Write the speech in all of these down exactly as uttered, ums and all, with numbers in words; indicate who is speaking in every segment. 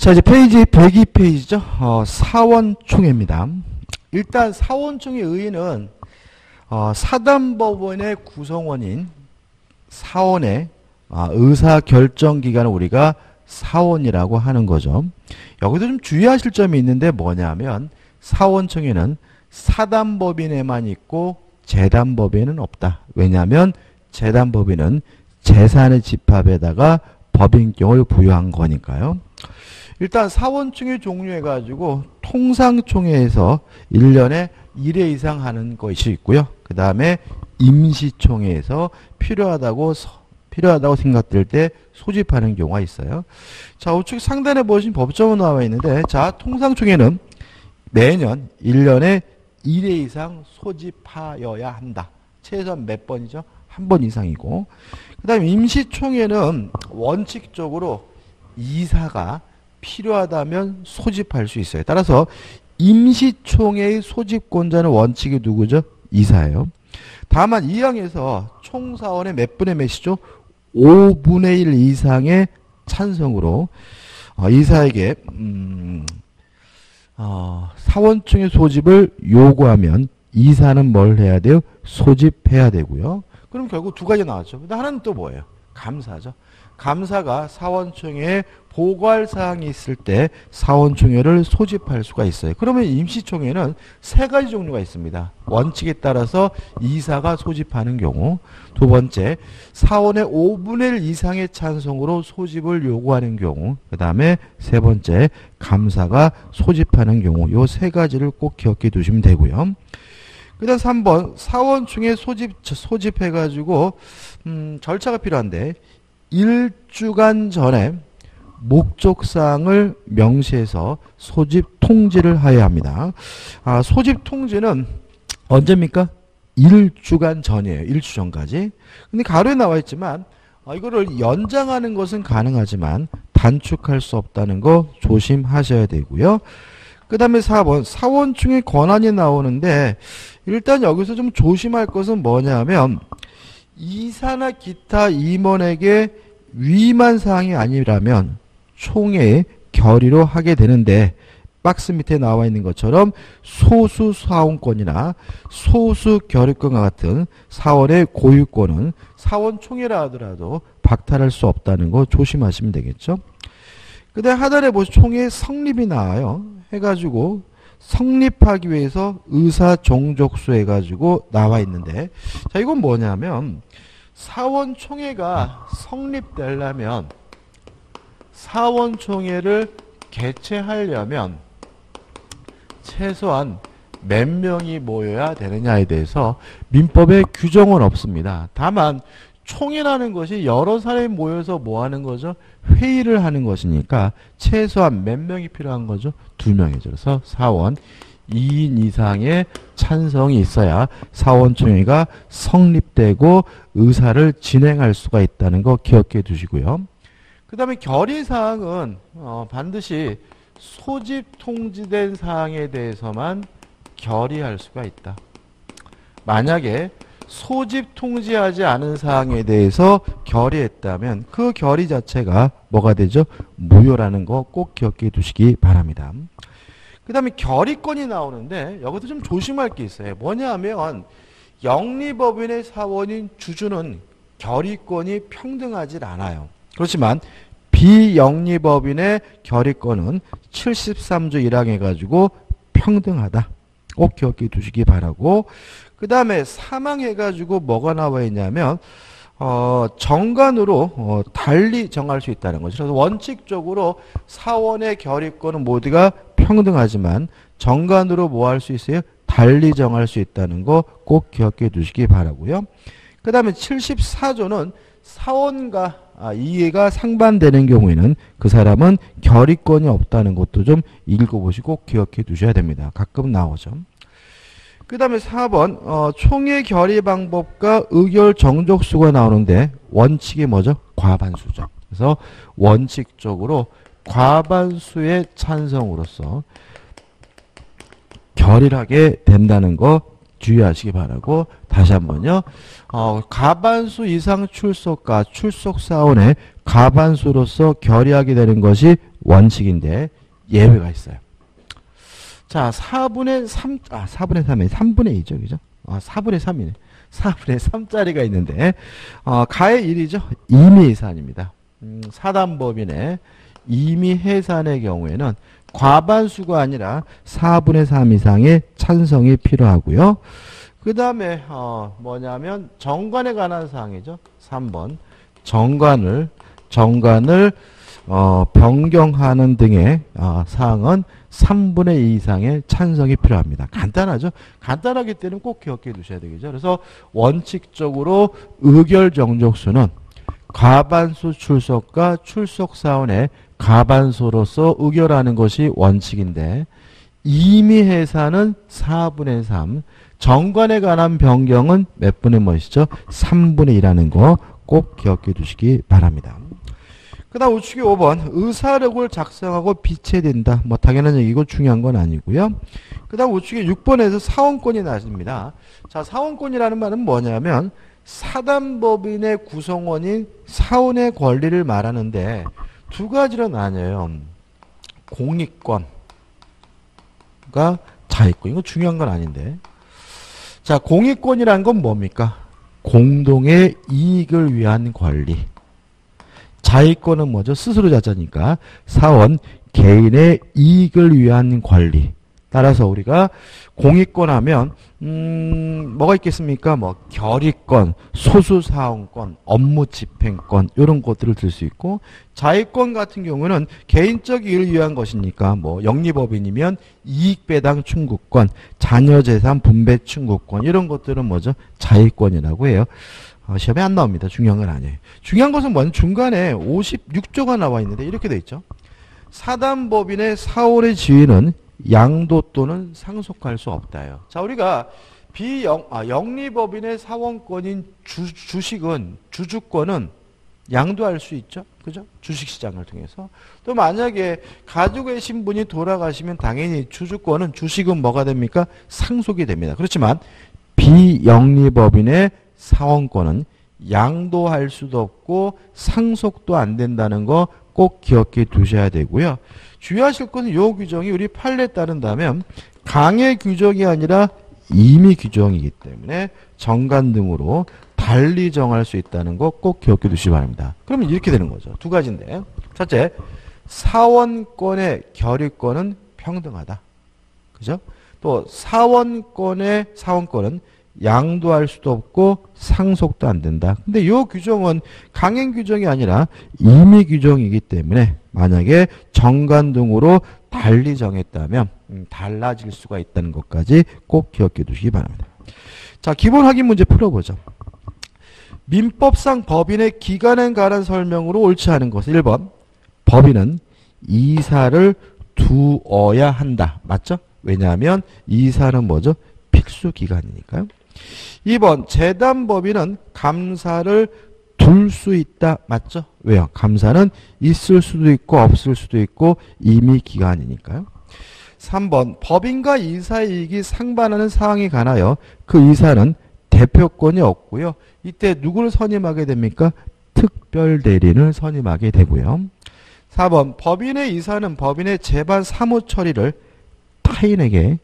Speaker 1: 자, 이제 페이지 백이 페이지죠. 어, 사원총회입니다. 일단 사원총회 의의는 어, 사단법원의 구성원인 사원의 어, 의사결정기관을 우리가 사원이라고 하는 거죠. 여기서 좀 주의하실 점이 있는데 뭐냐면 사원총회는 사단법인에만 있고 재단법인은 없다. 왜냐하면 재단법인은 재산의 집합에다가 법인격을 부여한 거니까요. 일단 사원총회 종류해가지고 통상총회에서 일 년에 일 회 이상 하는 것이 있고요. 그 다음에 임시총회에서 필요하다고 필요하다고 생각될 때 소집하는 경우가 있어요. 자, 우측 상단에 보시면 법조문 나와 있는데, 자, 통상총회는 매년 일 년에 일 회 이상 소집하여야 한다. 최소한 몇 번이죠? 한 번 이상이고. 그 다음에 임시총회는 원칙적으로 이사가 필요하다면 소집할 수 있어요. 따라서 임시총회의 소집권자는 원칙이 누구죠? 이사예요. 다만 이 항에서 총사원의 몇 분의 몇이죠? 오분의 일 이상의 찬성으로 어, 이사에게 음, 어, 사원총회 소집을 요구하면 이사는 뭘 해야 돼요? 소집해야 되고요. 그럼 결국 두 가지 나왔죠. 근데 하나는 또 뭐예요? 감사죠. 감사가 사원총회에 보고할 사항이 있을 때 사원총회를 소집할 수가 있어요. 그러면 임시총회는 세 가지 종류가 있습니다. 원칙에 따라서 이사가 소집하는 경우, 두 번째 사원의 오분의 일 이상의 찬성으로 소집을 요구하는 경우, 그 다음에 세 번째 감사가 소집하는 경우, 이 세 가지를 꼭 기억해 두시면 되고요. 그 다음 삼 번 사원총회 소집, 소집해가지고 음, 절차가 필요한데 일 주간 전에 목적사항을 명시해서 소집 통지를 하여야 합니다. 아, 소집 통지는 언제입니까? 일 주간 전이에요. 일 주 전까지. 근데 가로에 나와 있지만 아, 이거를 연장하는 것은 가능하지만 단축할 수 없다는 거 조심하셔야 되고요. 그 다음에 사 번 사원총회 권한이 나오는데 일단 여기서 좀 조심할 것은 뭐냐면 이사나 기타 임원에게 위임한 사항이 아니라면 총회의 결의로 하게 되는데 박스 밑에 나와 있는 것처럼 소수 사원권이나 소수 결의권과 같은 사원의 고유권은 사원총회라 하더라도 박탈할 수 없다는 거 조심하시면 되겠죠. 그 다음에 하단에 보시면 총회 성립이 나와요. 해가지고 성립하기 위해서 의사 종족수 해가지고 나와 있는데, 자, 이건 뭐냐면 사원총회가 성립되려면 사원총회를 개최하려면 최소한 몇 명이 모여야 되느냐에 대해서 민법에 규정은 없습니다. 다만 총회라는 것이 여러 사람이 모여서 뭐 하는 거죠? 회의를 하는 것이니까 최소한 몇 명이 필요한 거죠? 두 명이죠. 그래서 사원 이 인 이상의 찬성이 있어야 사원총회가 성립되고 의사를 진행할 수가 있다는 거 기억해 두시고요. 그 다음에 결의사항은 어, 반드시 소집 통지된 사항에 대해서만 결의할 수가 있다. 만약에 소집 통지하지 않은 사항에 대해서 결의했다면 그 결의 자체가 뭐가 되죠? 무효라는 거 꼭 기억해 두시기 바랍니다. 그 다음에 결의권이 나오는데 여기서 좀 조심할 게 있어요. 뭐냐 하면 영리법인의 사원인 주주는 결의권이 평등하지 않아요. 그렇지만 비영리법인의 결의권은 칠십삼 조 일 항 해가지고 평등하다. 꼭 기억해 두시기 바라고, 그 다음에 사망해가지고 뭐가 나와 있냐면 어, 정관으로 어, 달리 정할 수 있다는 거죠. 그래서 원칙적으로 사원의 결의권은 모두가 평등하지만 정관으로 뭐 할 수 있어요? 달리 정할 수 있다는 거 꼭 기억해 두시기 바라고요. 그 다음에 칠십사 조는 사원과 아, 이해가 상반되는 경우에는 그 사람은 결의권이 없다는 것도 좀 읽어보시고 기억해 두셔야 됩니다. 가끔 나오죠. 그 다음에 사 번 어, 총회 결의 방법과 의결 정족수가 나오는데 원칙이 뭐죠? 과반수죠. 그래서 원칙적으로 과반수의 찬성으로서 결의를 하게 된다는 거 주의하시기 바라고 다시 한번요. 어, 과반수 이상 출석과 출석 사원의 과반수로서 결의하게 되는 것이 원칙인데 예외가 있어요. 자, 사분의 삼, 아, 사분의 삼이 삼분의 이죠, 그죠? 아, 사분의 삼이네. 사분의 삼짜리가 있는데, 어, 가의 일이죠. 임의해산입니다. 음, 사단법인의 임의해산의 경우에는 과반수가 아니라 사분의 삼 이상의 찬성이 필요하고요. 그 다음에, 어, 뭐냐면, 정관에 관한 사항이죠. 삼 번. 정관을, 정관을, 어, 변경하는 등의, 어, 사항은 삼분의 이 이상의 찬성이 필요합니다. 간단하죠? 간단하기 때문에 꼭 기억해 두셔야 되겠죠. 그래서 원칙적으로 의결 정족수는 과반수 출석과 출석 사원의 과반수로서 의결하는 것이 원칙인데 임의해산은 사분의 삼, 정관에 관한 변경은 몇 분의 몇이죠? 삼분의 이라는 거 꼭 기억해 두시기 바랍니다. 그 다음 우측이 오 번 의사록을 작성하고 비체된다. 뭐 당연한 얘기고 중요한 건 아니고요. 그 다음 우측에 육 번에서 사원권이 나십니다. 자, 사원권이라는 말은 뭐냐면 사단법인의 구성원인 사원의 권리를 말하는데 두 가지로 나뉘어요. 공익권과 자익권. 이거 중요한 건 아닌데. 자, 공익권이란 건 뭡니까? 공동의 이익을 위한 권리. 자익권은 뭐죠? 스스로 자자니까 사원 개인의 이익을 위한 권리. 따라서 우리가 공익권 하면 음, 뭐가 있겠습니까? 뭐 결의권, 소수사원권, 업무집행권 이런 것들을 들 수 있고 자익권 같은 경우는 개인적 이익을 위한 것이니까 뭐 영리법인이면 이익배당 충구권, 자녀재산 분배 충구권 이런 것들은 뭐죠? 자익권이라고 해요. 어, 시험에 안 나옵니다. 중요한 건 아니에요. 중요한 것은 뭐냐? 중간에 오십육 조가 나와 있는데 이렇게 돼 있죠. 사단법인의 사원의 지위는 양도 또는 상속할 수 없다요. 자, 우리가 비영, 아, 영리법인의 사원권인 주, 주식은, 주주권은 양도할 수 있죠. 그죠? 주식시장을 통해서. 또 만약에 가지고 계신 분이 돌아가시면 당연히 주주권은, 주식은 뭐가 됩니까? 상속이 됩니다. 그렇지만 비영리법인의 사원권은 양도할 수도 없고 상속도 안 된다는 거 꼭 기억해 두셔야 되고요. 주의하실 것은 이 규정이 우리 판례에 따른다면 강의 규정이 아니라 임의 규정이기 때문에 정관 등으로 달리 정할 수 있다는 거 꼭 기억해 두시기 바랍니다. 그러면 이렇게 되는 거죠. 두 가지인데. 첫째, 사원권의 결의권은 평등하다. 그죠? 또 사원권의 사원권은 양도할 수도 없고 상속도 안 된다. 근데 이 규정은 강행 규정이 아니라 임의 규정이기 때문에 만약에 정관 등으로 달리 정했다면 음, 달라질 수가 있다는 것까지 꼭 기억해 두시기 바랍니다. 자, 기본 확인 문제 풀어보죠. 민법상 법인의 기간에 관한 설명으로 옳지 않은 것은 일 번 법인은 이사를 두어야 한다. 맞죠? 왜냐하면 이사는 뭐죠? 필수기간이니까요. 이 번 재단법인은 감사를 둘 수 있다. 맞죠? 왜요? 감사는 있을 수도 있고 없을 수도 있고 임의기간이니까요. 삼 번 법인과 이사의 이익이 상반하는 사항에 관하여 그 이사는 대표권이 없고요. 이때 누구를 선임하게 됩니까? 특별대리인을 선임하게 되고요. 사 번 법인의 이사는 법인의 재반 사무 처리를 타인에게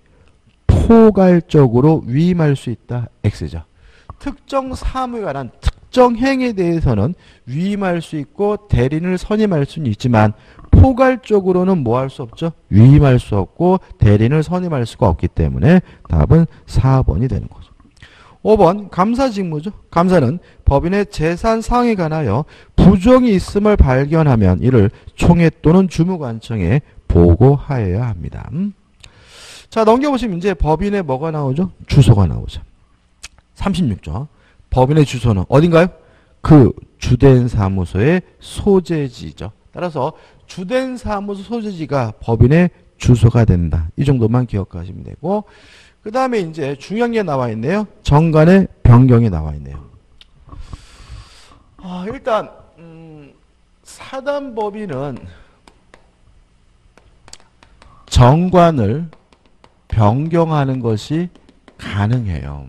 Speaker 1: 포괄적으로 위임할 수 있다. X죠. 특정 사무에 관한 특정 행위에 대해서는 위임할 수 있고 대리인을 선임할 수는 있지만 포괄적으로는 뭐 할 수 없죠? 위임할 수 없고 대리인을 선임할 수가 없기 때문에 답은 사 번이 되는 거죠. 오 번 감사 직무죠. 감사는 법인의 재산 사항에 관하여 부정이 있음을 발견하면 이를 총회 또는 주무관청에 보고하여야 합니다. 자, 넘겨보시면 이제 법인의 뭐가 나오죠? 주소가 나오죠. 삼십육 조. 법인의 주소는 어딘가요? 그 주된 사무소의 소재지죠. 따라서 주된 사무소 소재지가 법인의 주소가 된다. 이 정도만 기억하시면 되고, 그 다음에 이제 중요한 게 나와 있네요. 정관의 변경이 나와 있네요. 아, 일단 음, 사단법인은 정관을 변경하는 것이 가능해요.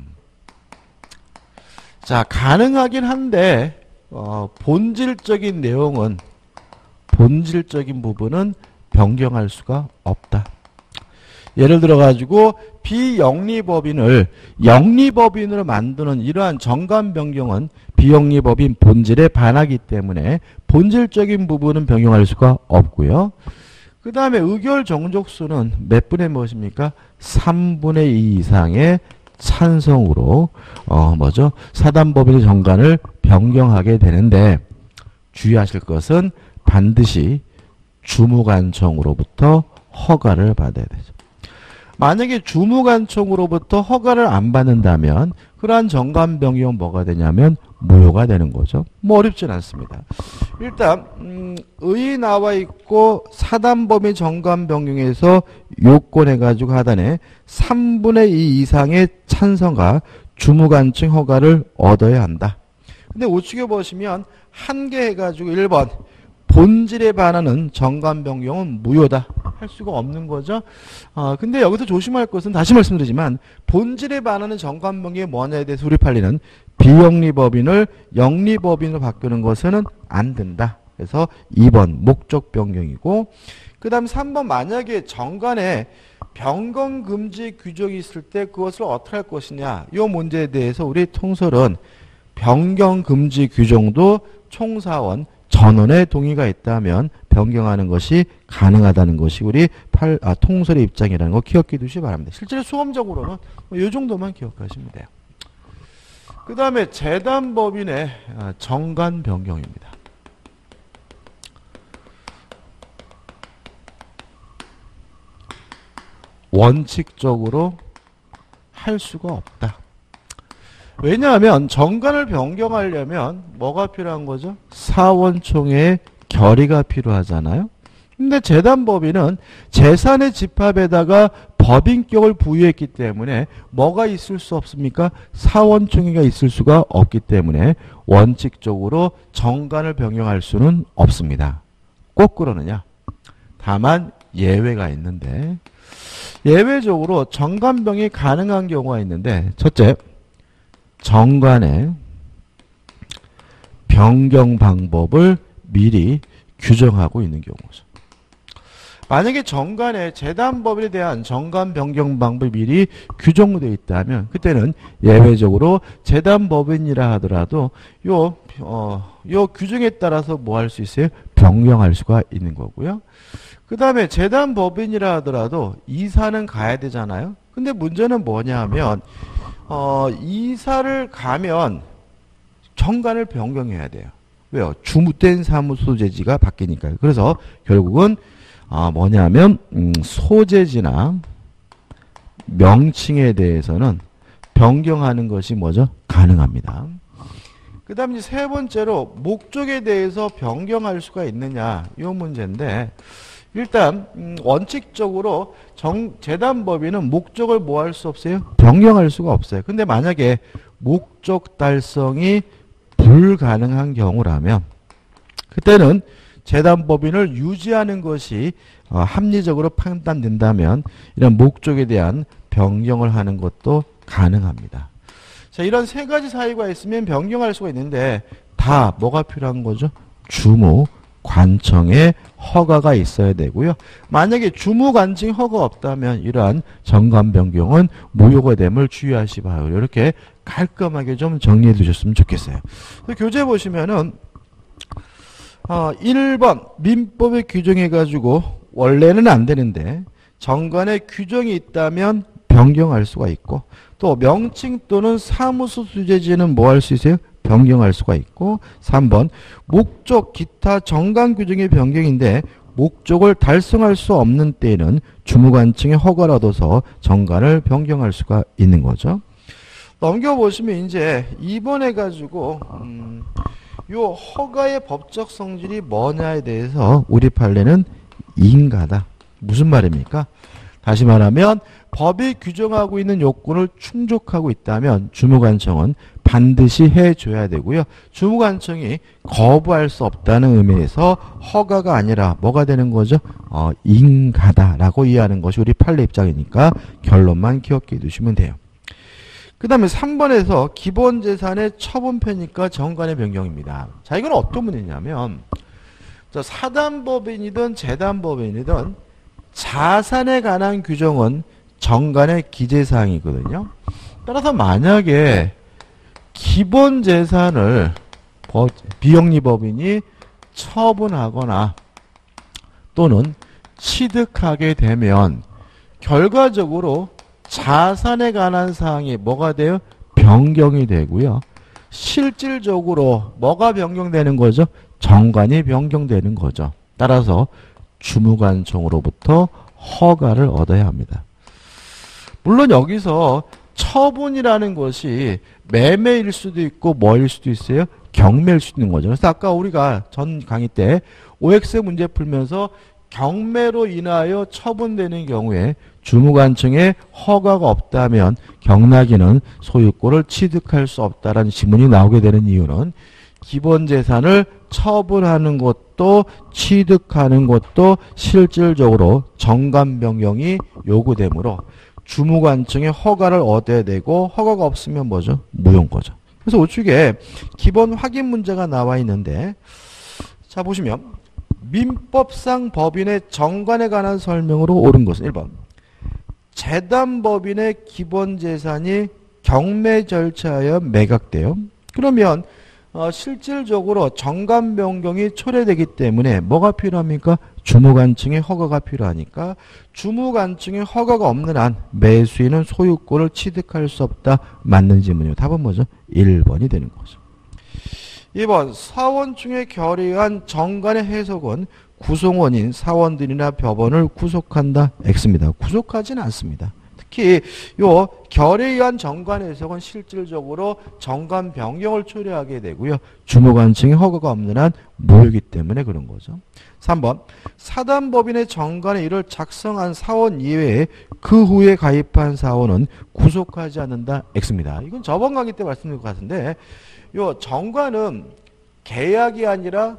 Speaker 1: 자, 가능하긴 한데 어, 본질적인 내용은 본질적인 부분은 변경할 수가 없다. 예를 들어 가지고 비영리법인을 영리법인으로 만드는 이러한 정관 변경은 비영리법인 본질에 반하기 때문에 본질적인 부분은 변경할 수가 없고요. 그 다음에 의결 정족수는 몇 분의 무엇입니까? 삼분의 이 이상의 찬성으로 어 뭐죠? 사단법인의 정관을 변경하게 되는데 주의하실 것은 반드시 주무관청으로부터 허가를 받아야 되죠. 만약에 주무관청으로부터 허가를 안 받는다면 그러한 정관 변경은 뭐가 되냐면 무효가 되는 거죠. 뭐 어렵진 않습니다. 일단 음, 의 나와 있고 사단법인 정관 변경에서 요건해가지고 하단에 삼분의 이 이상의 찬성과 주무관청 허가를 얻어야 한다. 근데 우측에 보시면 한 개 해가지고 일 번 본질에 반하는 정관 변경은 무효다. 할 수가 없는 거죠. 어, 근데 여기서 조심할 것은 다시 말씀드리지만 본질에 반하는 정관 변경이 뭐냐에 대해서 우리 판례는 비영리법인을 영리법인으로 바꾸는 것은 안 된다. 그래서 이 번 목적 변경이고 그 다음 삼 번 만약에 정관에 변경 금지 규정이 있을 때 그것을 어떻게 할 것이냐 이 문제에 대해서 우리 통설은 변경 금지 규정도 총사원 전원의 동의가 있다면 변경하는 것이 가능하다는 것이 우리 팔, 아, 통설의 입장이라는 거 기억해 두시기 바랍니다. 실제로 수험적으로는 이 정도만 기억하시면 돼요. 그 다음에 재단법인의 정관 변경입니다. 원칙적으로 할 수가 없다. 왜냐하면 정관을 변경하려면 뭐가 필요한 거죠? 사원총회의 결의가 필요하잖아요. 근데 재단법인은 재산의 집합에다가 법인격을 부여했기 때문에 뭐가 있을 수 없습니까? 사원총회가 있을 수가 없기 때문에 원칙적으로 정관을 변경할 수는 없습니다. 꼭 그러느냐? 다만 예외가 있는데 예외적으로 정관 변경이 가능한 경우가 있는데 첫째, 정관의 변경 방법을 미리 규정하고 있는 경우죠. 만약에 정관에 재단법인에 대한 정관 변경 방법이 미리 규정되어 있다면 그때는 예외적으로 재단법인이라 하더라도 요, 어, 요 규정에 따라서 뭐 할 수 있어요? 변경할 수가 있는 거고요. 그 다음에 재단법인이라 하더라도 이사는 가야 되잖아요. 근데 문제는 뭐냐 하면 어, 이사를 가면 정관을 변경해야 돼요. 왜요? 주무된 사무소 소재지가 바뀌니까요. 그래서 결국은 아, 뭐냐면 음, 소재지나 명칭에 대해서는 변경하는 것이 뭐죠? 가능합니다. 그 다음 이제 세 번째로 목적에 대해서 변경할 수가 있느냐 이 문제인데 일단 음, 원칙적으로 정, 재단법인은 목적을 뭐 할 수 없어요? 변경할 수가 없어요. 근데 만약에 목적 달성이 불가능한 경우라면 그때는 재단법인을 유지하는 것이 어, 합리적으로 판단된다면 이런 목적에 대한 변경을 하는 것도 가능합니다. 자, 이런 세 가지 사유가 있으면 변경할 수가 있는데 다 뭐가 필요한 거죠? 주무 관청의 허가가 있어야 되고요. 만약에 주무관청 허가 없다면 이러한 정관 변경은 무효가 됨을 주의하시 바요. 이렇게 깔끔하게 좀 정리해 두셨으면 좋겠어요. 교재 보시면은 어, 일 번 민법에 규정해 가지고 원래는 안 되는데 정관에 규정이 있다면 변경할 수가 있고 또 명칭 또는 사무소 소재지는 뭐 할 수 있어요? 변경할 수가 있고 삼 번 목적 기타 정관 규정의 변경인데 목적을 달성할 수 없는 때에는 주무관청의 허가를 얻어서 정관을 변경할 수가 있는 거죠. 넘겨보시면 이제 이 번 해가지고 음, 요 허가의 법적 성질이 뭐냐에 대해서 우리 판례는 인가다. 무슨 말입니까? 다시 말하면 법이 규정하고 있는 요건을 충족하고 있다면 주무관청은 반드시 해줘야 되고요. 주무관청이 거부할 수 없다는 의미에서 허가가 아니라 뭐가 되는 거죠? 어, 인가다라고 이해하는 것이 우리 판례 입장이니까 결론만 기억해 두시면 돼요. 그 다음에 삼 번에서 기본재산의 처분표니까 정관의 변경입니다. 자, 이건 어떤 문제냐면, 자, 사단법인이든 재단법인이든 자산에 관한 규정은 정관의 기재사항이거든요. 따라서 만약에 기본재산을 비영리법인이 처분하거나 또는 취득하게 되면 결과적으로 자산에 관한 사항이 뭐가 돼요? 변경이 되고요. 실질적으로 뭐가 변경되는 거죠? 정관이 변경되는 거죠. 따라서 주무관청으로부터 허가를 얻어야 합니다. 물론 여기서 처분이라는 것이 매매일 수도 있고 뭐일 수도 있어요? 경매일 수도 있는 거죠. 그래서 아까 우리가 전 강의 때 오엑스 문제 풀면서 경매로 인하여 처분되는 경우에 주무관청에 허가가 없다면 경락인은 소유권을 취득할 수 없다라는 지문이 나오게 되는 이유는 기본재산을 처분하는 것도 취득하는 것도 실질적으로 정관 변경이 요구되므로 주무관청에 허가를 얻어야 되고 허가가 없으면 뭐죠? 무효거죠. 그래서 우측에 기본 확인 문제가 나와 있는데 자 보시면 민법상 법인의 정관에 관한 설명으로 옳은 것은 일 번 재단법인의 기본재산이 경매 절차하여 매각돼요. 그러면 어, 실질적으로 정관 변경이 초래되기 때문에 뭐가 필요합니까? 주무관청의 허가가 필요하니까 주무관청의 허가가 없는 한 매수인은 소유권을 취득할 수 없다. 맞는 질문이요. 답은 뭐죠? 일 번이 되는 거죠. 이 번 사원중에 결의한 정관의 해석은 구성원인 사원들이나 법원을 구속한다. X입니다. 구속하지는 않습니다. 특히 요 결의에 의한 정관 해석은 실질적으로 정관 변경을 초래하게 되고요. 주무관청의 허가가 없는 한 무효이기 때문에 그런 거죠. 삼 번 사단법인의 정관의 일을 작성한 사원 이외에 그 후에 가입한 사원은 구속하지 않는다. X입니다. 이건 저번 강의 때 말씀드린 것 같은데 요 정관은 계약이 아니라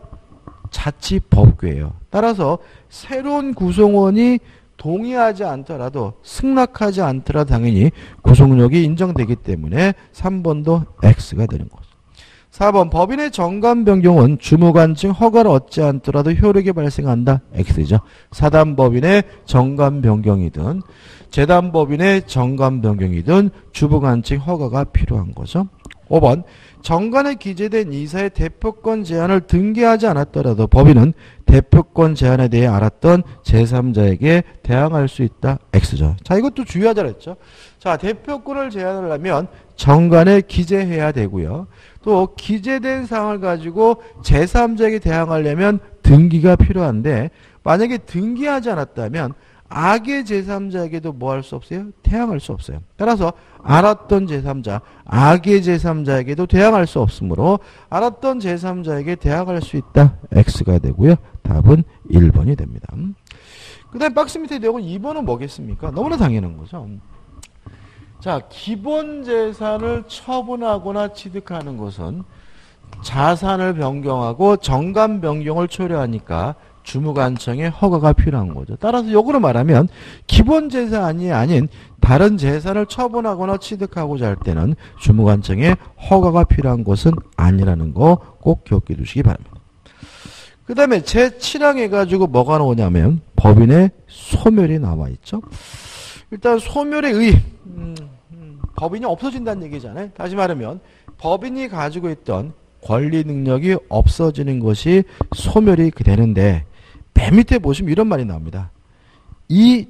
Speaker 1: 자치법규예요. 따라서 새로운 구성원이 동의하지 않더라도 승낙하지 않더라도 당연히 구속력이 인정되기 때문에 삼 번도 X가 되는 거죠. 사 번 법인의 정관 변경은 주무관청 허가를 얻지 않더라도 효력이 발생한다. X죠. 사단법인의 정관 변경이든 재단법인의 정관 변경이든 주무관청 허가가 필요한 거죠. 오 번 정관에 기재된 이사의 대표권 제한을 등기하지 않았더라도 법인은 대표권 제한에 대해 알았던 제삼자에게 대항할 수 있다. X죠. 자, 이것도 주의하자 그랬죠. 자, 대표권을 제한하려면 정관에 기재해야 되고요. 또 기재된 사항을 가지고 제삼자에게 대항하려면 등기가 필요한데 만약에 등기하지 않았다면 악의 제삼자에게도 뭐 할 수 없어요? 대항할 수 없어요. 따라서 알았던 제삼자, 악의 제삼자에게도 대항할 수 없으므로 알았던 제삼자에게 대항할 수 있다. X가 되고요. 답은 일 번이 됩니다. 그 다음에 박스 밑에 내용은 이 번은 뭐겠습니까? 너무나 당연한 거죠. 자, 기본 재산을 처분하거나 취득하는 것은 자산을 변경하고 정관 변경을 초래하니까 주무관청의 허가가 필요한 거죠. 따라서 역으로 말하면 기본 재산이 아닌 다른 재산을 처분하거나 취득하고자 할 때는 주무관청의 허가가 필요한 것은 아니라는 거 꼭 기억해 두시기 바랍니다. 그 다음에 제칠 항 해가지고 뭐가 나오냐면 법인의 소멸이 나와 있죠. 일단 소멸의 의, 음, 음, 법인이 없어진다는 얘기잖아요. 다시 말하면 법인이 가지고 있던 권리 능력이 없어지는 것이 소멸이 되는데 맨 밑에 보시면 이런 말이 나옵니다. 이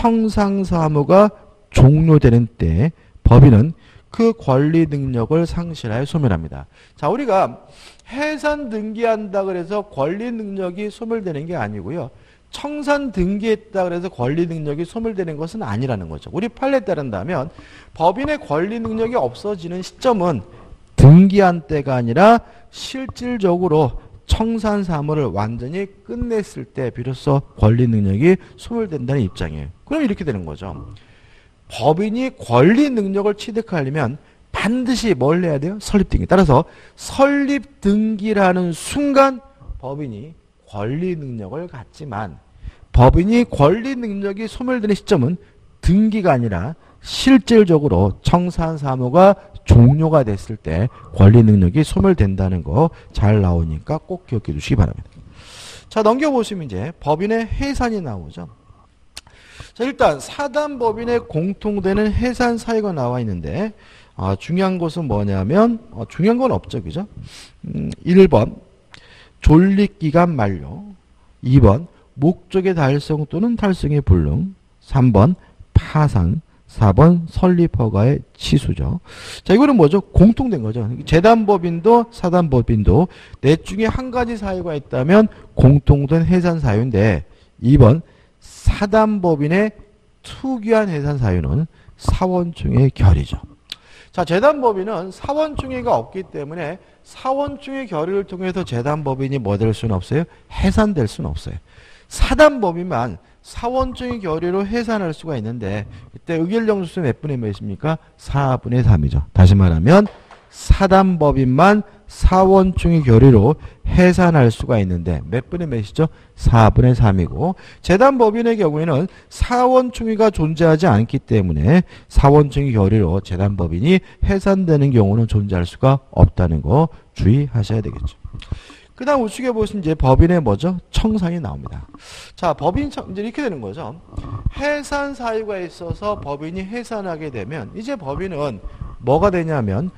Speaker 1: 청상사무가 종료되는 때 법인은 그 권리 능력을 상실하여 소멸합니다. 자, 우리가 해산 등기한다 그래서 권리 능력이 소멸되는 게 아니고요. 청산 등기했다 그래서 권리 능력이 소멸되는 것은 아니라는 거죠. 우리 판례에 따른다면 법인의 권리 능력이 없어지는 시점은 등기한 때가 아니라 실질적으로 청산 사무를 완전히 끝냈을 때 비로소 권리 능력이 소멸된다는 입장이에요. 그럼 이렇게 되는 거죠. 법인이 권리 능력을 취득하려면 반드시 뭘 해야 돼요? 설립 등기. 따라서 설립 등기라는 순간 법인이 권리 능력을 갖지만 법인이 권리 능력이 소멸되는 시점은 등기가 아니라 실질적으로 청산 사무가 종료가 됐을 때 권리 능력이 소멸된다는 거 잘 나오니까 꼭 기억해 주시기 바랍니다. 자, 넘겨보시면 이제 법인의 해산이 나오죠. 자, 일단 사단법인의 공통되는 해산 사유가 나와 있는데 아, 중요한 것은 뭐냐면 어, 중요한 건 없죠. 그죠? 음, 일 번 존립기간 만료, 이 번 목적의 달성 또는 달성의 불능, 삼 번 파산, 사 번 설립허가의 취소죠. 자, 이거는 뭐죠? 공통된 거죠. 재단법인도 사단법인도 넷 중에 한 가지 사유가 있다면 공통된 해산 사유인데 이 번 사단법인의 특유한 해산 사유는 사원충의 결의죠. 자, 재단법인은 사원충의가 없기 때문에 사원충의 결의를 통해서 재단법인이 뭐 될 수는 없어요? 해산될 수는 없어요. 사단법인만 사원충의 결의로 해산할 수가 있는데 그때 의결정수수 몇 분의 몇입니까? 사분의 삼이죠. 다시 말하면 사단법인만 사원충의 결의로 해산할 수가 있는데 몇 분의 몇이죠? 사분의 삼이고 재단법인의 경우에는 사원충의가 존재하지 않기 때문에 사원충의 결의로 재단법인이 해산되는 경우는 존재할 수가 없다는 거 주의하셔야 되겠죠. 그 다음 우측에 보시면 이제 법인의 뭐죠? 청산이 나옵니다. 자, 법인 청, 이제 이렇게 되는 거죠. 해산 사유가 있어서 법인이 해산하게 되면 이제 법인은 뭐가 되냐면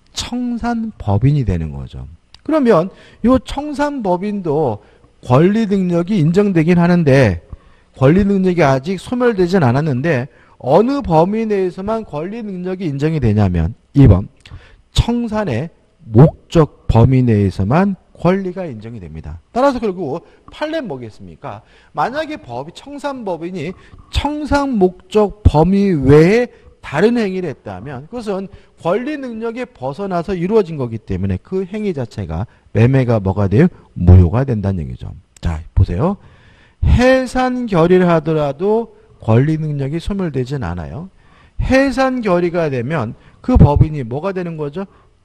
Speaker 1: 청산법인이 되는 거죠. 그러면 이 청산법인도 권리 능력이 인정되긴 하는데 권리 능력이 아직 소멸되진 않았는데 어느 범위 내에서만 권리 능력이 인정이 되냐면 이 번 청산의 목적 범위 내에서만 권리가 인정이 됩니다. 따라서 결국 판례는 뭐겠습니까? 만약에 법이 청산법인이 청산 목적 범위 외에 다른 행위를 했다면 그것은 권리 능력에 벗어나서 이루어진 거기 때문에 그 행위 자체가 매매가 뭐가 돼요? 무효가 된다는 얘기죠. 자, 보세요. 해산 결의를 하더라도 권리 능력이 소멸되진 않아요. 해산 결의가 되면 그 법인이 뭐가 되는 거죠?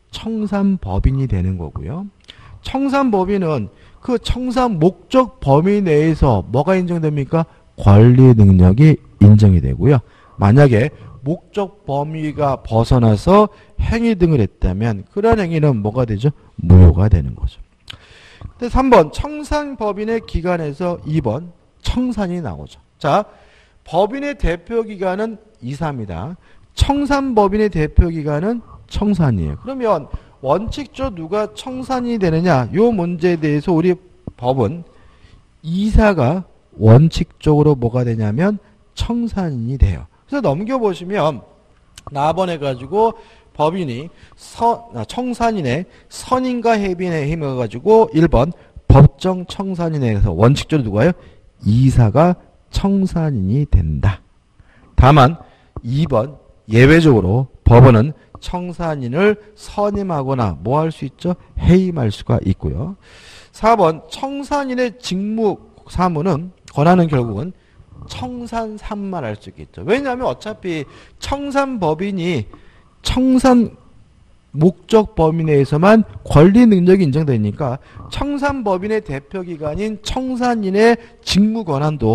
Speaker 1: 청산법인이 되는 거고요. 청산법인은 그 청산 목적 범위 내에서 뭐가 인정됩니까? 권리 능력이 인정이 되고요. 만약에 목적 범위가 벗어나서 행위 등을 했다면 그런 행위는 뭐가 되죠? 무효가 되는 거죠. 근데 삼 번 청산법인의 기간에서 이 번 청산이 나오죠. 자, 법인의 대표기간은 이사입니다. 청산법인의 대표기간은 청산이에요. 그러면 원칙적으로 누가 청산이 되느냐 이 문제에 대해서 우리 법은 이사가 원칙적으로 뭐가 되냐면 청산이 돼요. 그래서 넘겨보시면 나번해가지고 법인이 서, 청산인의 선인과 해빈에 힘을 가지고 일 번 법정 청산인에서 원칙적으로 누가요? 이사가 청산인이 된다. 다만 이 번 예외적으로 법원은 청산인을 선임하거나 뭐 할 수 있죠? 해임할 수가 있고요. 사 번 청산인의 직무 사무는 권한은 결국은 청산삼만 할 수 있겠죠. 왜냐하면 어차피 청산법인이 청산 목적 범위 내에서만 권리 능력이 인정되니까 청산법인의 대표기관인 청산인의 직무 권한도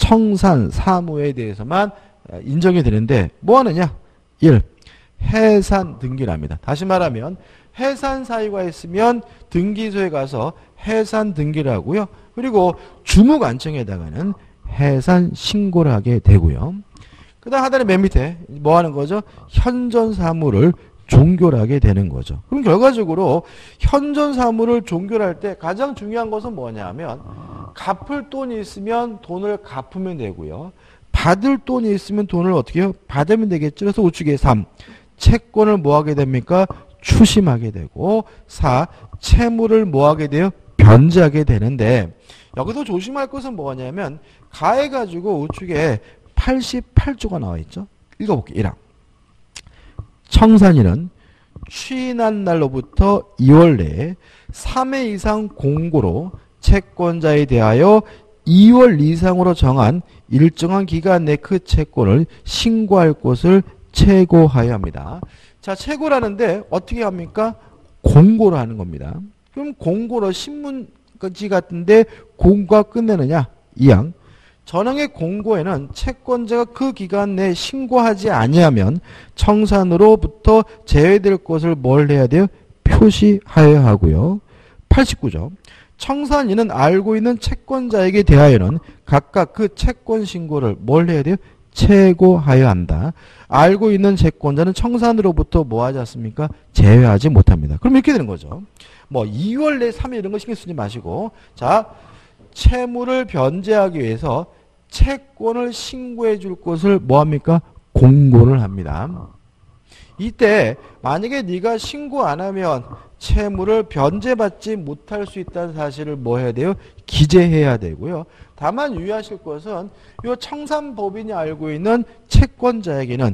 Speaker 1: 청산사무에 대해서만 인정이 되는데 뭐 하느냐? 일. 해산 등기를 합니다. 다시 말하면 해산 사유가 있으면 등기소에 가서 해산 등기를 하고요. 그리고 주무관청에다가는 해산 신고를 하게 되고요. 그 다음 하단의 맨 밑에 뭐 하는 거죠? 현전 사무를 종결하게 되는 거죠. 그럼 결과적으로 현전 사무를 종결할 때 가장 중요한 것은 뭐냐면 갚을 돈이 있으면 돈을 갚으면 되고요. 받을 돈이 있으면 돈을 어떻게 해요? 받으면 되겠죠. 그래서 우측에 삼. 채권을 뭐하게 됩니까? 추심하게 되고 사. 채무를 뭐하게 돼요? 변제하게 되는데 여기서 조심할 것은 뭐냐면 가해가지고 우측에 팔십팔 조가 나와 있죠. 읽어볼게요. 일 항. 청산인은 취인한 날로부터 이 월 내에 삼 회 이상 공고로 채권자에 대하여 이 월 이상으로 정한 일정한 기간 내 그 채권을 신고할 것을 최고하여야 합니다. 자, 최고라는데 어떻게 합니까? 공고로 하는 겁니다. 그럼 공고로 신문지 같은데 공고가 끝내느냐? 이 항. 전형의 공고에는 채권자가 그 기간 내에 신고하지 아니하면 청산으로부터 제외될 것을 뭘 해야 돼요? 표시하여야 하고요. 팔십구 점. 청산인은 알고 있는 채권자에게 대하여는 각각 그 채권 신고를 뭘 해야 돼요? 체고하여야 한다. 알고 있는 채권자는 청산으로부터 뭐 하지 않습니까? 제외하지 못합니다. 그럼 이렇게 되는 거죠. 뭐 이월 내 삼 일 이런 거 신경 쓰지 마시고, 자, 채무를 변제하기 위해서 채권을 신고해 줄 것을 뭐 합니까? 공고를 합니다. 이때 만약에 네가 신고 안 하면 채무를 변제받지 못할 수 있다는 사실을 뭐 해야 돼요? 기재해야 되고요. 다만 유의하실 것은 이 청산법인이 알고 있는 채권자에게는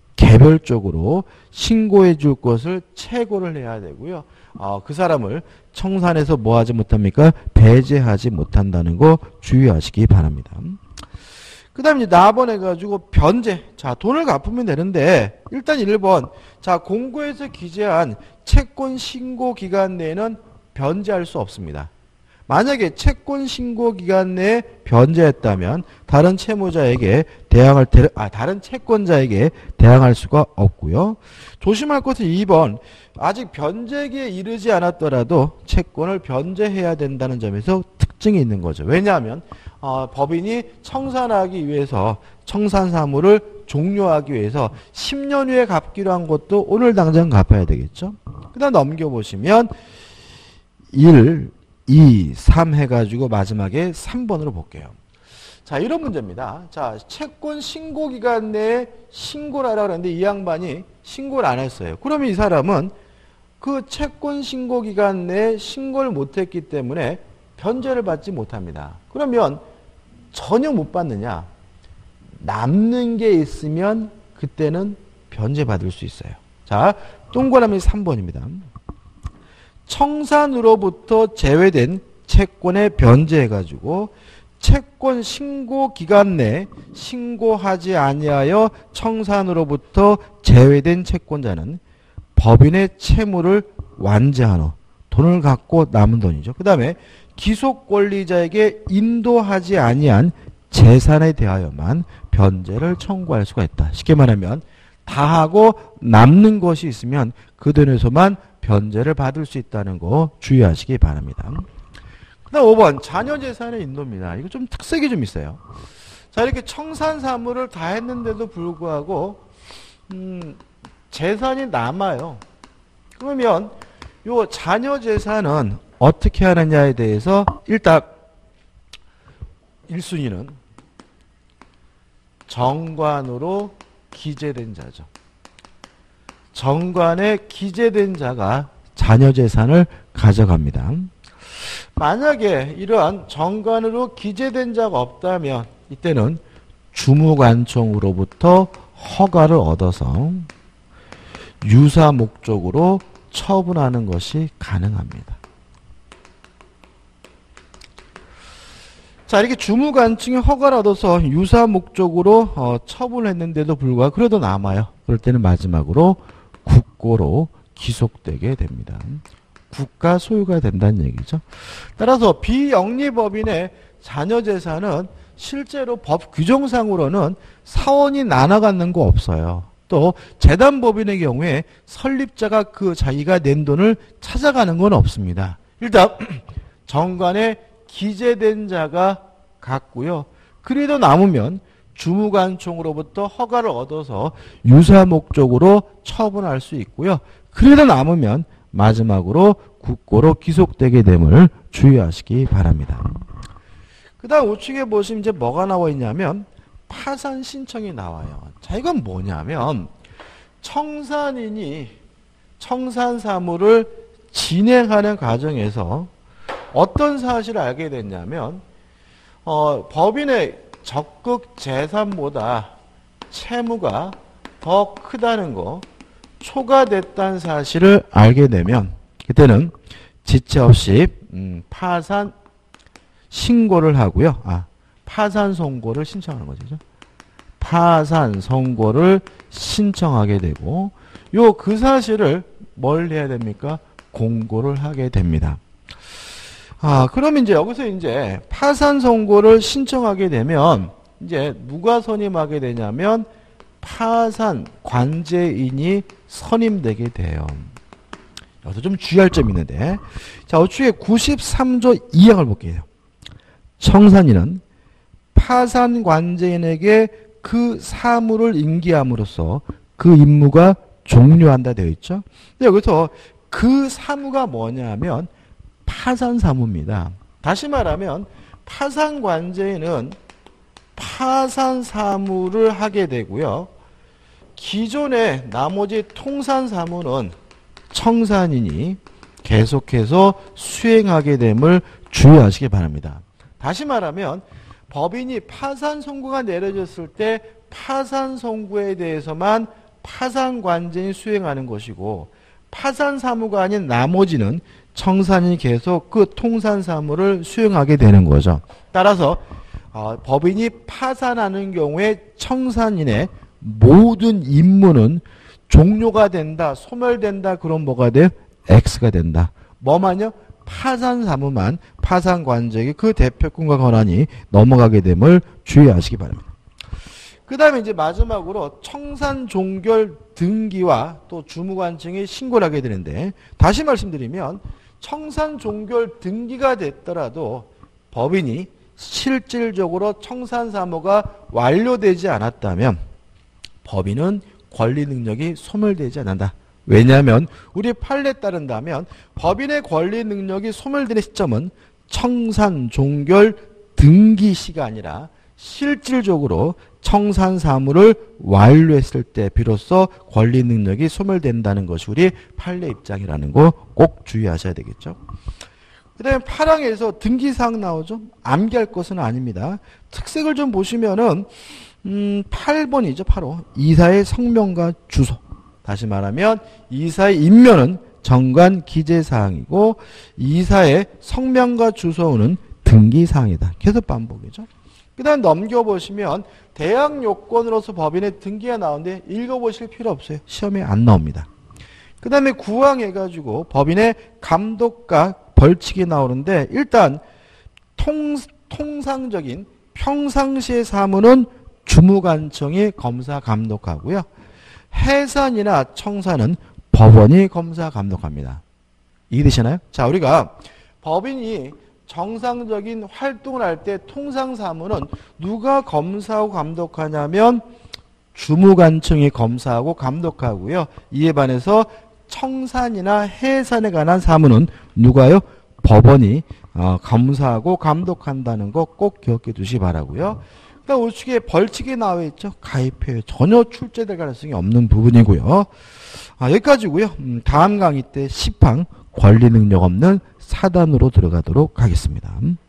Speaker 1: 개별적으로 신고해 줄 것을 체고를 해야 되고요. 어, 그 사람을 청산해서 뭐 하지 못합니까? 배제하지 못한다는 거 주의하시기 바랍니다. 그 다음에 이제 납원해가지고 변제. 자, 돈을 갚으면 되는데, 일단 일 번. 자, 공고에서 기재한 채권 신고 기간 내에는 변제할 수 없습니다. 만약에 채권 신고 기간 내에 변제했다면, 다른 채무자에게 대항할, 때, 아, 다른 채권자에게 대항할 수가 없고요. 조심할 것은 이 번. 아직 변제기에 이르지 않았더라도 채권을 변제해야 된다는 점에서 특징이 있는 거죠. 왜냐하면, 어, 법인이 청산하기 위해서 청산 사무를 종료하기 위해서 십 년 후에 갚기로 한 것도 오늘 당장 갚아야 되겠죠. 그 다음 넘겨보시면 일, 이, 삼 해가지고 마지막에 삼 번으로 볼게요. 자, 이런 문제입니다. 자, 채권 신고 기간 내에 신고를 하라고 그랬는데 이 양반이 신고를 안 했어요. 그러면 이 사람은 그 채권 신고 기간 내에 신고를 못했기 때문에 변제를 받지 못합니다. 그러면 전혀 못 받느냐? 남는 게 있으면 그때는 변제받을 수 있어요. 자, 동그라미 삼 번입니다. 청산으로부터 제외된 채권에 변제해가지고 채권 신고 기간 내에 신고하지 아니하여 청산으로부터 제외된 채권자는 법인의 채무를 완제한 후 돈을 갖고 남은 돈이죠. 그 다음에 기속 권리자에게 인도하지 아니한 재산에 대하여만 변제를 청구할 수가 있다. 쉽게 말하면 다 하고 남는 것이 있으면 그 돈에서만 변제를 받을 수 있다는 거 주의하시기 바랍니다. 그 다음 오 번 자녀 재산의 인도입니다. 이거 좀 특색이 좀 있어요. 자, 이렇게 청산 사무를 다 했는데도 불구하고 음, 재산이 남아요. 그러면 요 자녀 재산은 어떻게 하느냐에 대해서 일단 일 순위는 정관으로 기재된 자죠. 정관에 기재된 자가 자녀 재산을 가져갑니다. 만약에 이러한 정관으로 기재된 자가 없다면 이때는 주무관청으로부터 허가를 얻어서 유사 목적으로 처분하는 것이 가능합니다. 자, 이렇게 주무관청이 허가를 얻어서 유사 목적으로 어, 처분했는데도 불구하고 그래도 남아요. 그럴 때는 마지막으로 국고로 기속되게 됩니다. 국가 소유가 된다는 얘기죠. 따라서 비영리법인의 자녀재산은 실제로 법 규정상으로는 사원이 나눠 갖는 거 없어요. 또 재단법인의 경우에 설립자가 그 자기가 낸 돈을 찾아가는 건 없습니다. 일단 정관에 기재된 자가 갖고요. 그래도 남으면 주무관청으로부터 허가를 얻어서 유사 목적으로 처분할 수 있고요. 그래도 남으면 마지막으로 국고로 기속되게 됨을 주의하시기 바랍니다. 그 다음 우측에 보시면 이제 뭐가 나와 있냐면 파산 신청이 나와요. 자, 이건 뭐냐면 청산인이 청산 사무를 진행하는 과정에서 어떤 사실을 알게 됐냐면 어, 법인의 적극 재산보다 채무가 더 크다는 거, 초과됐다는 사실을 알게 되면 그때는 지체 없이 음, 파산 신고를 하고요. 아, 파산 선고를 신청하는 거죠. 파산 선고를 신청하게 되고 요 그 사실을 뭘 해야 됩니까? 공고를 하게 됩니다. 아, 그러면 이제 여기서 이제 파산 선고를 신청하게 되면 이제 누가 선임하게 되냐면 파산 관제인이 선임되게 돼요. 여기서 좀 주의할 점이 있는데, 자, 우측에 구십삼 조 이 항을 볼게요. 청산인은 파산 관제인에게 그 사무를 인계함으로써 그 임무가 종료한다 되어 있죠. 근데 여기서 그 사무가 뭐냐면 파산 사무입니다. 다시 말하면 파산 관제인은 파산 사무를 하게 되고요. 기존의 나머지 통산 사무는 청산인이 계속해서 수행하게 됨을 주의하시기 바랍니다. 다시 말하면 법인이 파산 선고가 내려졌을 때 파산 선고에 대해서만 파산 관제인이 수행하는 것이고, 파산 사무가 아닌 나머지는 청산인이 계속 그 통산 사무를 수행하게 되는 거죠. 따라서 어, 법인이 파산하는 경우에 청산인의 모든 임무는 종료가 된다, 소멸된다, 그럼 뭐가 돼요? X가 된다. 뭐만요? 파산 사무만 파산 관제에게 그 대표권과 권한이 넘어가게 됨을 주의하시기 바랍니다. 그 다음에 이제 마지막으로 청산 종결 등기와 또 주무관청에 신고를 하게 되는데, 다시 말씀드리면 청산 종결 등기가 됐더라도 법인이 실질적으로 청산 사무가 완료되지 않았다면 법인은 권리 능력이 소멸되지 않는다. 왜냐하면 우리 판례에 따른다면 법인의 권리 능력이 소멸되는 시점은 청산 종결 등기 시가 아니라 실질적으로 청산 사무를 완료했을 때 비로소 권리 능력이 소멸된다는 것이 우리 판례 입장이라는 거 꼭 주의하셔야 되겠죠. 그 다음에 팔 항에서 등기사항 나오죠. 암기할 것은 아닙니다. 특색을 좀 보시면은 음, 팔 번이죠. 팔 호. 이사의 성명과 주소. 다시 말하면 이사의 인면은 정관 기재사항이고 이사의 성명과 주소는 등기사항이다. 계속 반복이죠. 그 다음 넘겨보시면 대항 요건으로서 법인의 등기가 나오는데 읽어보실 필요 없어요. 시험에 안 나옵니다. 그 다음에 구 항 해가지고 법인의 감독과 벌칙이 나오는데, 일단 통, 통상적인 평상시의 사무는 주무관청이 검사 감독하고요. 해산이나 청산은 법원이 검사 감독합니다. 이해되시나요? 자, 우리가 법인이 정상적인 활동을 할 때 통상 사무는 누가 검사하고 감독하냐면 주무관청이 검사하고 감독하고요. 이에 반해서 청산이나 해산에 관한 사무는 누가요? 법원이 어, 검사하고 감독한다는 거 꼭 기억해 두시기 바라고요. 그러니까 우측에 벌칙이 나와 있죠. 가입회에 전혀 출제될 가능성이 없는 부분이고요. 아, 여기까지고요. 음, 다음 강의 때 십 항 권리 능력 없는 사단으로 들어가도록 하겠습니다.